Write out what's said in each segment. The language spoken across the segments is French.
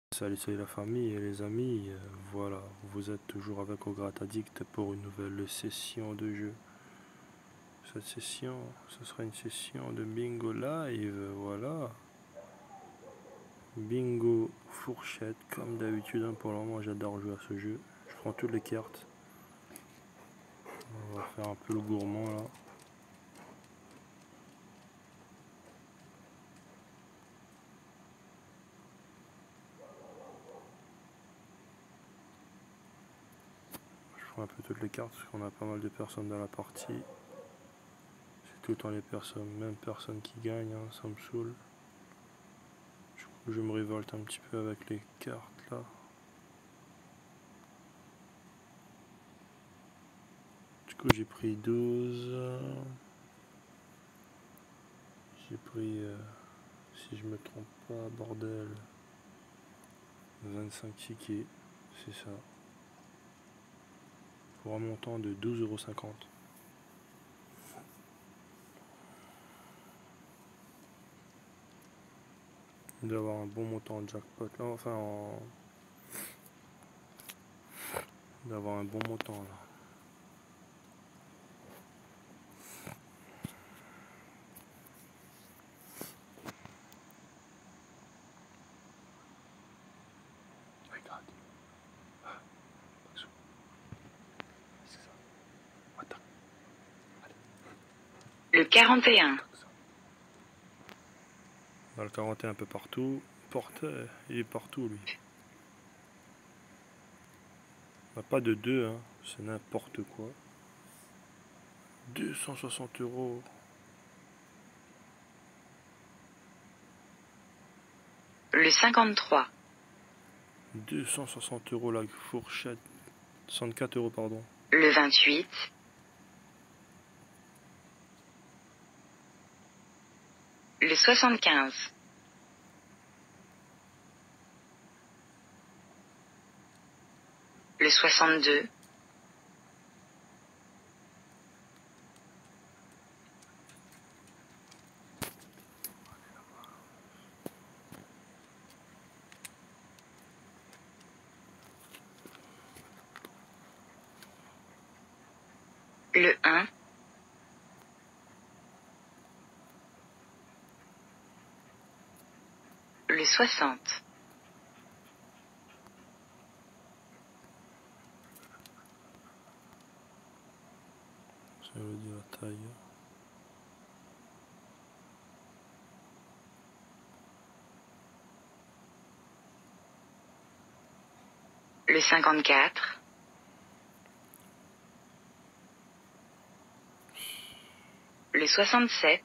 Salut la famille et les amis, voilà, vous êtes toujours avec Ograt Addict pour une nouvelle session de jeu. Cette session, ce sera une session de bingo live, voilà. Bingo fourchette, comme d'habitude, hein, pour le moment j'adore jouer à ce jeu. Je prends toutes les cartes. On va faire un peu le gourmand là. Je prends un peu toutes les cartes parce qu'on a pas mal de personnes dans la partie. C'est tout le temps les personnes, même personnes qui gagnent, hein, ça me saoule. Du coup je me révolte un petit peu avec les cartes là. Du coup j'ai pris 12. J'ai pris, si je me trompe pas, bordel, 25 tickets, c'est ça. Pour un montant de 12,50 €. D'avoir un bon montant en jackpot là, enfin d'avoir un bon montant là. Regarde. C'est ça. Attends. Le 41. Dans le 41 un peu partout. Il est partout lui. On n'a pas de 2, hein. C'est n'importe quoi. 260 €. Le 53. 260 € la fourchette. 64 € pardon. Le 28. Le 75. Le 62. Le 1. Le 60. Ça veut dire la taille. Le 54. Le 67.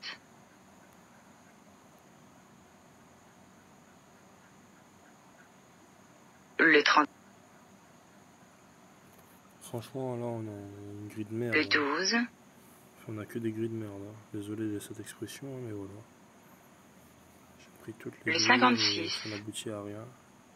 Le 30. Franchement, là, on a une grille de merde. Le 12. On a que des grilles de merde. Hein. Désolé de cette expression, mais voilà. J'ai pris toutes les Le grilles 56. et ça n'aboutit à rien.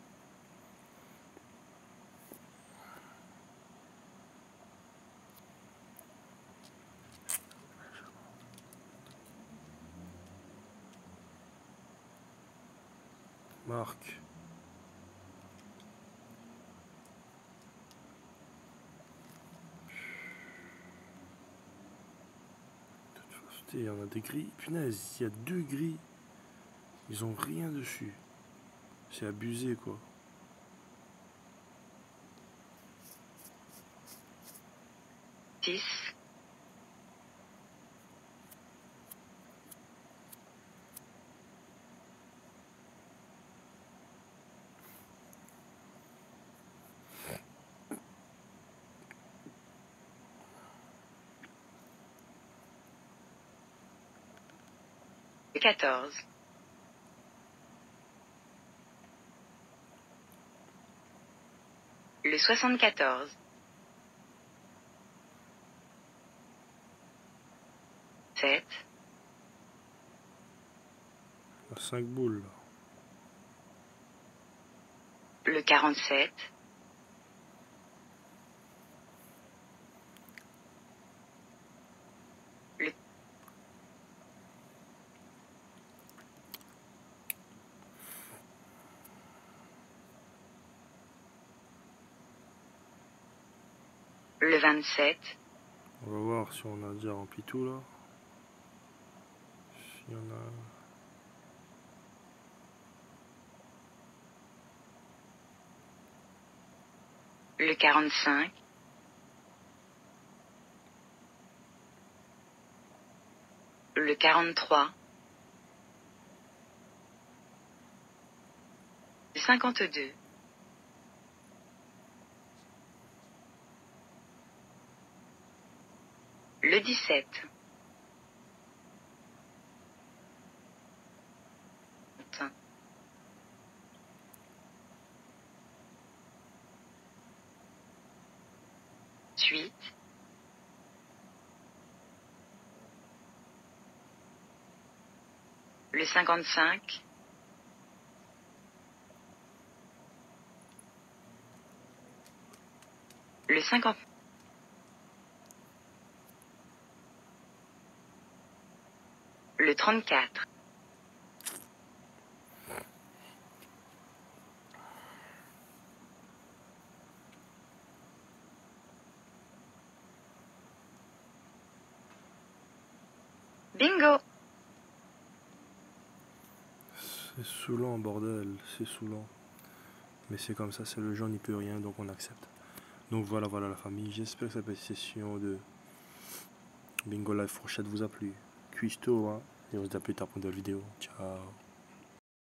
Marc. Il y en a des grilles. Punaise, il y a 2 grilles. Ils ont rien dessus. C'est abusé, quoi. Six. Le 14. Le 74. 7. Il y a 5 boules, là. Le 47. Le Le 27. On va voir si on a déjà rempli tout là. S'il y en a... Le 45. Le 43. 52. Le 17. Suite. Le 55. Le 50. Le 34. Bingo! C'est saoulant, bordel, c'est saoulant. Mais c'est comme ça, c'est le jeu, on n'y peut rien, donc on accepte. Donc voilà, voilà la famille, j'espère que cette petite session de Bingo Live Fourchette vous a plu. Cuistot, hein, et on se dit à plus tard pour de nouvelles vidéos. Ciao!